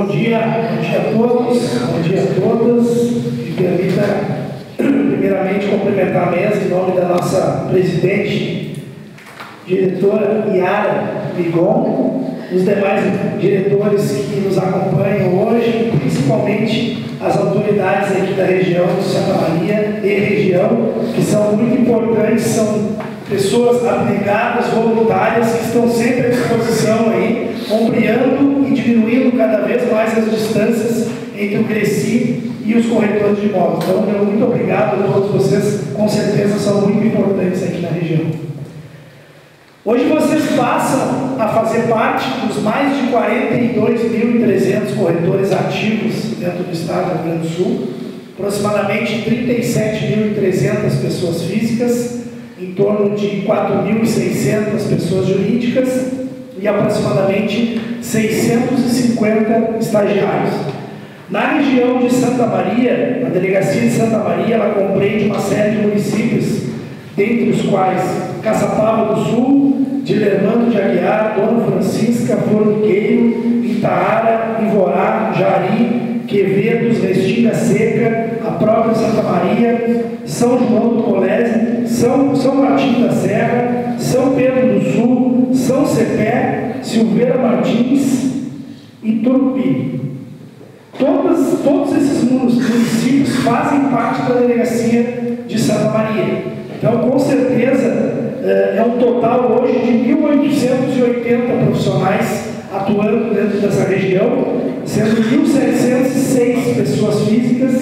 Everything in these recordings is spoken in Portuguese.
dia a todos, bom dia a todas. Me permita, primeiramente, cumprimentar a mesa em nome da nossa presidente, diretora Yara Ligon, os demais diretores que nos acompanham hoje, principalmente as autoridades aqui da região de Santa Maria e região, que são muito importantes, são pessoas abnegadas, voluntárias, que estão sempre à disposição aí, ombreando e diminuindo cada vez mais as distâncias entre o Cresci e os corretores de imóveis. Então, meu muito obrigado a todos vocês, com certeza são muito importantes aqui na região. Hoje vocês passam a fazer parte dos mais de 42.300 corretores ativos dentro do estado do Rio Grande do Sul, aproximadamente 37.300 pessoas físicas, em torno de 4.600 pessoas jurídicas e aproximadamente 650 estagiários. Na região de Santa Maria, a delegacia de Santa Maria, ela compreende uma série de municípios, dentre os quais Caçapava do Sul, Dilermando de Aguiar, Dona Francisca, Formigueiro, Itaara, Ivorá, Jari, Quevedos, Restinga Seca, a própria Santa Maria, São João do Colégio, São Martinho da Serra, São Pedro do Sul, São Cepé, Silveira Martins e Turupi. Todos esses municípios fazem parte da delegacia de Santa Maria. Então, com certeza, é um total hoje de 1.880 profissionais atuando dentro dessa região, sendo 1.706 pessoas físicas,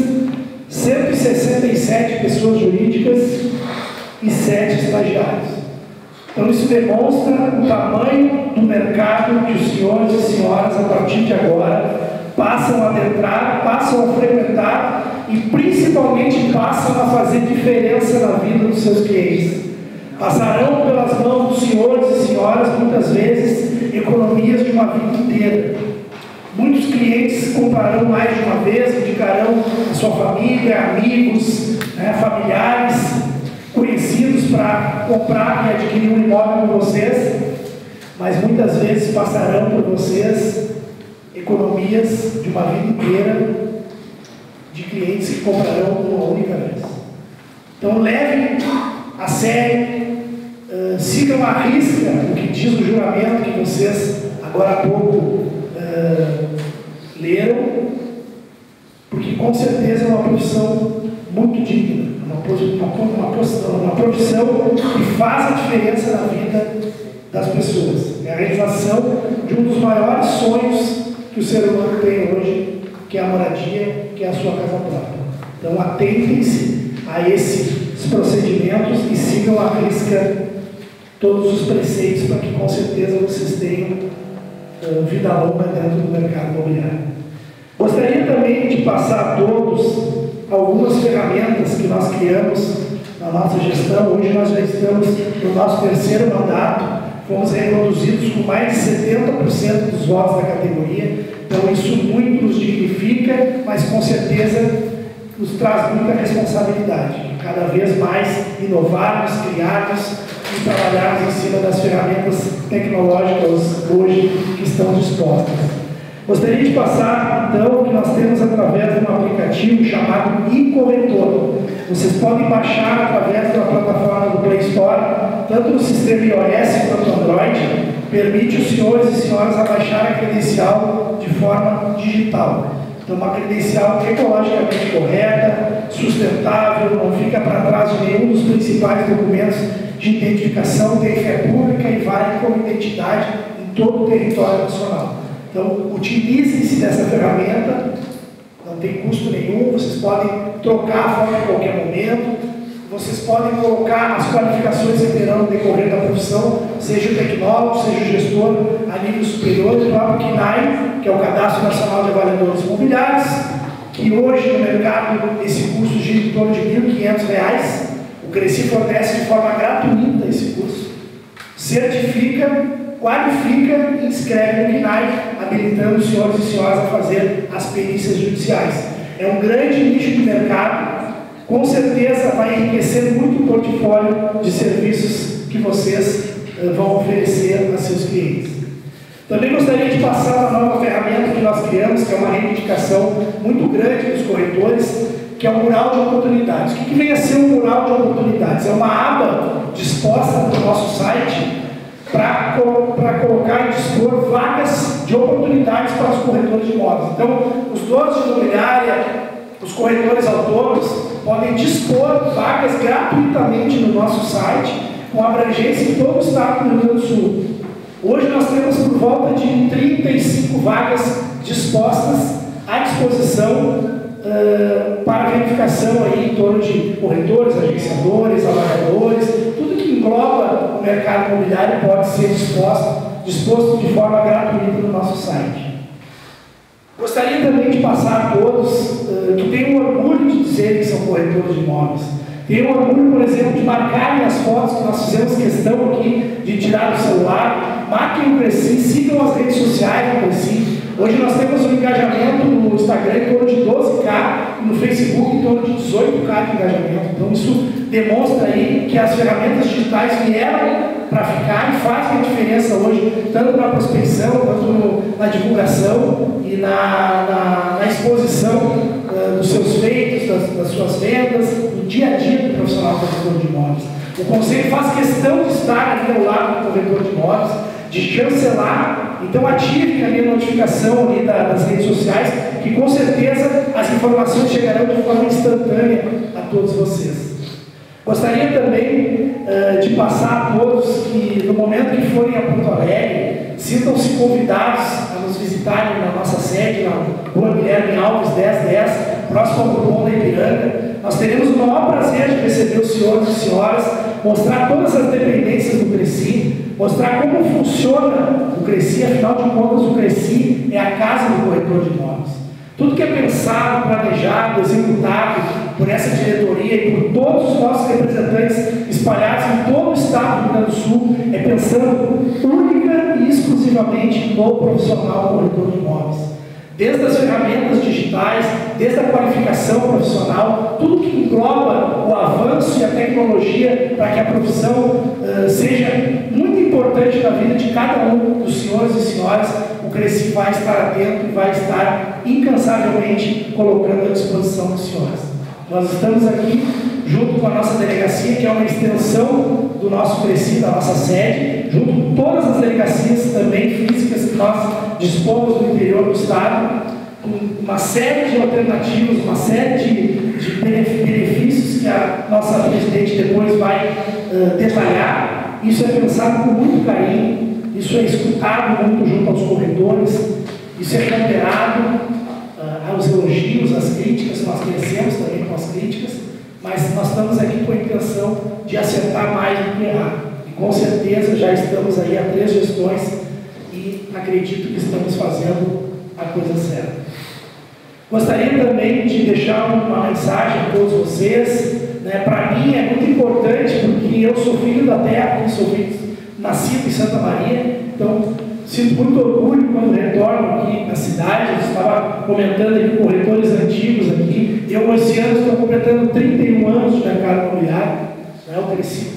167 pessoas jurídicas e 7 estagiários. Então, isso demonstra o tamanho do mercado que os senhores e senhoras, a partir de agora, passam a adentrar, passam a frequentar e, principalmente, passam a fazer diferença na vida dos seus clientes. Passarão pelas mãos dos senhores e senhoras, muitas vezes, economias de uma vida inteira. Muitos clientes comprarão mais de uma vez, indicarão a sua família, amigos, familiares, conhecidos para comprar e adquirir um imóvel com vocês, mas muitas vezes passarão por vocês economias de uma vida inteira de clientes que comprarão uma única vez. Então, levem a sério, sigam à risca o que diz o juramento que vocês agora há pouco leram, porque com certeza é uma profissão muito digna, uma profissão que faz a diferença na vida das pessoas. É a realização de um dos maiores sonhos que o ser humano tem hoje, que é a moradia, que é a sua casa própria. Então, atentem-se a esses procedimentos e sigam à risca todos os preceitos para que, com certeza, vocês tenham vida longa dentro do mercado imobiliário. Gostaria também de passar a todos algumas ferramentas que nós criamos na nossa gestão. Hoje nós já estamos no nosso terceiro mandato, fomos reconduzidos com mais de 70% dos votos da categoria. Então, isso muito nos dignifica, mas com certeza nos traz muita responsabilidade. Cada vez mais inovarmos, criarmos e trabalharmos em cima das ferramentas tecnológicas hoje que estão dispostas. Gostaria de passar, então, que nós temos através de um aplicativo chamado iCorretor. Vocês podem baixar através da plataforma do Play Store, tanto no sistema iOS quanto Android, permite os senhores e senhoras a baixar a credencial de forma digital. Então, uma credencial ecologicamente correta, sustentável, não fica para trás de nenhum dos principais documentos de identificação, tem fé pública e vale como identidade em todo o território nacional. Então, utilizem-se dessa ferramenta, não tem custo nenhum, vocês podem trocar a foto em qualquer momento, vocês podem colocar as qualificações que terão no decorrer da profissão, seja o tecnólogo, seja o gestor a nível superior, o próprio CNAE, que é o Cadastro Nacional de Avaliadores Imobiliários, que hoje no mercado esse custo gira em torno de R$ 1.500. O Cresci fornece de forma gratuita esse curso, certifica, qualifica e inscreve no CNAE, habilitando os senhores e senhoras a fazer as perícias judiciais. É um grande nicho de mercado, com certeza vai enriquecer muito o portfólio de serviços que vocês vão oferecer a seus clientes. Também gostaria de passar uma nova ferramenta que nós criamos, que é uma reivindicação muito grande dos corretores, que é o mural de oportunidades. O que vem a ser um mural de oportunidades? É uma aba disposta no nosso site para colocar e dispor vagas de oportunidades para os corretores de imóveis. Então, os donos de imobiliária, os corretores autônomos, podem dispor vagas gratuitamente no nosso site, com abrangência em todo o estado do Rio Grande do Sul. Hoje nós temos por volta de 35 vagas dispostas à disposição para verificação aí em torno de corretores, agenciadores, avaliadores, tudo que engloba o mercado imobiliário pode ser disposto de forma gratuita no nosso site. Gostaria também de passar a todos que têm o orgulho de dizer que são corretores de imóveis. Tenho o orgulho, por exemplo, de marcarem as fotos que nós fizemos questão aqui de tirar do celular, marquem o Cresci, sigam as redes sociais do Cresci. Hoje nós temos um engajamento no Instagram em torno de 12K e no Facebook em torno de 18K de engajamento. Então isso demonstra aí que as ferramentas digitais vieram para ficar e fazem a diferença hoje, tanto na prospecção, quanto na divulgação e na exposição dos seus feitos, das suas vendas, do dia a dia do profissional corretor de imóveis. O Conselho faz questão de estar ali ao lado do corretor de imóveis, de chancelar, então ative ali a notificação ali das redes sociais, que com certeza as informações chegarão de forma instantânea a todos vocês. Gostaria também de passar a todos que no momento que forem a Porto Alegre, sintam-se convidados a nos visitarem na nossa sede, na Rua Guilherme Alves 1010, próximo ao Bourbon da Ipiranga. Nós teremos o maior prazer de receber os senhores e senhoras, mostrar todas as dependências do Cresci, mostrar como funciona o Cresci, afinal de contas o Cresci é a casa do corretor de imóveis. Tudo que é pensado, planejado, executado por essa diretoria e por todos os nossos representantes espalhados em todo o estado do Rio Grande do Sul é pensando única e exclusivamente no profissional corretor de imóveis. Desde as ferramentas digitais, desde a qualificação profissional, tudo que engloba o avanço e a tecnologia para que a profissão seja muito importante na vida de cada um dos senhores e senhoras, o Cresci vai estar atento e vai estar incansavelmente colocando à disposição dos senhores. Nós estamos aqui junto com a nossa delegacia, que é uma extensão do nosso Cresci, da nossa sede, junto com todas as delegacias também físicas que nós dispomos no interior do estado, com uma série de alternativas, uma série de benefícios que a nossa presidente depois vai detalhar. Isso é pensado com muito carinho, isso é escutado muito junto aos corretores, isso é ponderado aos elogios, às críticas, nós crescemos também com as críticas, mas nós estamos aqui com a intenção de acertar mais do que errar. E com certeza já estamos aí há 3 gestões e acredito que estamos fazendo a coisa certa. Gostaria também de deixar uma mensagem a todos vocês. Para mim é muito importante, porque eu sou filho da terra, nascido em Santa Maria, então sinto muito orgulho quando retorno aqui na cidade. Eu estava comentando aqui com corretores antigos aqui. Eu, esse ano, estou completando 31 anos de mercado imobiliário. Eu cresci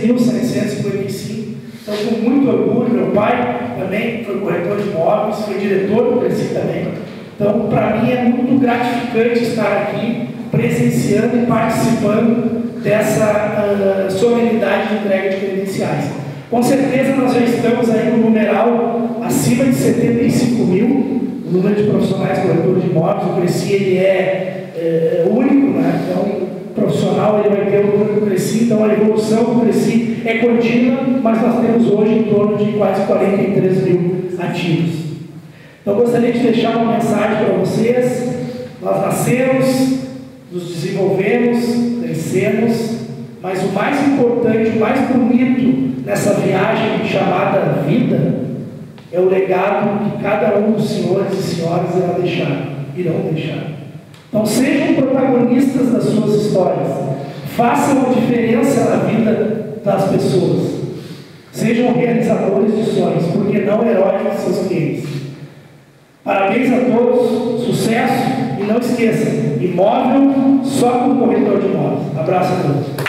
13.755. Então, com muito orgulho, meu pai também foi corretor de imóveis, foi diretor do Cresci também. Então, para mim é muito gratificante estar aqui, presenciando e participando dessa solenidade de entrega de credenciais. Com certeza nós já estamos aí no numeral acima de 75 mil, o número de profissionais corretores de imóveis. O Cresci ele é único, né? Então o profissional ele vai ter o número do Cresci, então a evolução do Cresci é contínua, mas nós temos hoje em torno de quase 43 mil ativos. Então gostaria de deixar uma mensagem para vocês. Nós nascemos, nos desenvolvemos, crescemos, mas o mais importante, o mais bonito nessa viagem chamada vida é o legado que cada um dos senhores e senhoras irão deixar. Então sejam protagonistas das suas histórias, façam a diferença na vida das pessoas, sejam realizadores de sonhos, porque não heróis de seus clientes. Parabéns a todos, sucesso, e não esqueçam, imóvel só com o corretor de imóveis. Abraço a todos.